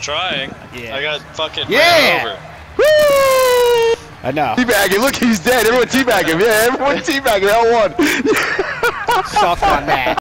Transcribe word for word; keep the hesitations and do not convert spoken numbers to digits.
trying. Yeah. I got fucking Yeah. ran over. Woo! I know. Teabagging. Look, he's dead. Everyone teabagging. Yeah, everyone teabagging. L one. Suck on that.